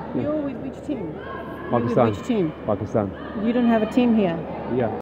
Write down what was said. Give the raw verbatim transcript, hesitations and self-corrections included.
You're with which team? Pakistan. You're with which team? Pakistan. You don't have a team here? Yeah.